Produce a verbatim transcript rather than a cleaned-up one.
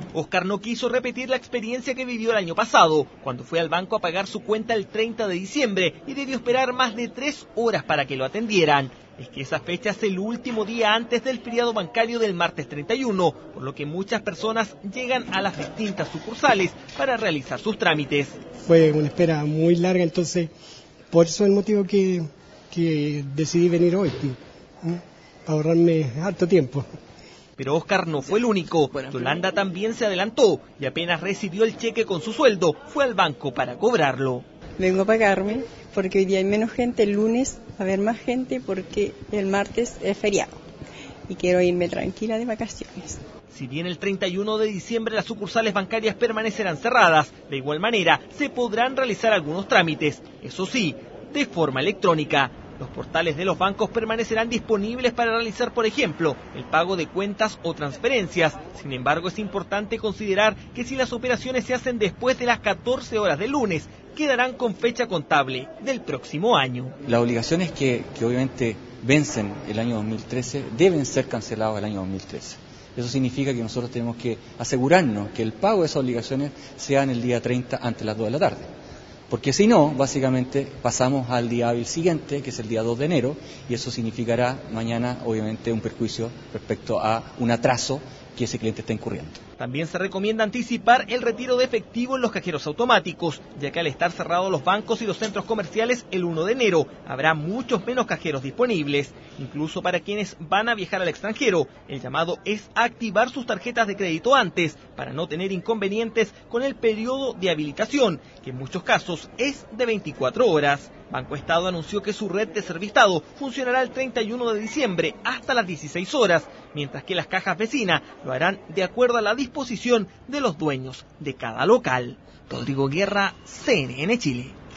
Oscar no quiso repetir la experiencia que vivió el año pasado, cuando fue al banco a pagar su cuenta el treinta de diciembre y debió esperar más de tres horas para que lo atendieran. Es que esa fecha es el último día antes del feriado bancario del martes treinta y uno, por lo que muchas personas llegan a las distintas sucursales para realizar sus trámites. Fue una espera muy larga, entonces por eso es el motivo que, que decidí venir hoy, ¿eh? Para ahorrarme harto tiempo. Pero Oscar no fue el único. Yolanda también se adelantó y apenas recibió el cheque con su sueldo, fue al banco para cobrarlo. Vengo a pagarme porque hoy día hay menos gente, el lunes va a haber más gente porque el martes es feriado y quiero irme tranquila de vacaciones. Si bien el treinta y uno de diciembre las sucursales bancarias permanecerán cerradas, de igual manera se podrán realizar algunos trámites, eso sí, de forma electrónica. Los portales de los bancos permanecerán disponibles para realizar, por ejemplo, el pago de cuentas o transferencias. Sin embargo, es importante considerar que si las operaciones se hacen después de las catorce horas del lunes, quedarán con fecha contable del próximo año. Las obligaciones que, que obviamente vencen el año dos mil trece deben ser canceladas el año dos mil trece. Eso significa que nosotros tenemos que asegurarnos que el pago de esas obligaciones sea en el día treinta antes de las dos de la tarde. Porque si no, básicamente pasamos al día hábil siguiente, que es el día dos de enero, y eso significará mañana, obviamente, un perjuicio respecto a un atraso que ese cliente está incurriendo. También se recomienda anticipar el retiro de efectivo en los cajeros automáticos, ya que al estar cerrados los bancos y los centros comerciales el uno de enero, habrá muchos menos cajeros disponibles. Incluso para quienes van a viajar al extranjero, el llamado es activar sus tarjetas de crédito antes, para no tener inconvenientes con el periodo de habilitación, que en muchos casos es de veinticuatro horas. Banco Estado anunció que su red de Servistado funcionará el treinta y uno de diciembre hasta las dieciséis horas, mientras que las cajas vecinas lo harán de acuerdo a la disposición de los dueños de cada local. Rodrigo Guerra, C N N Chile.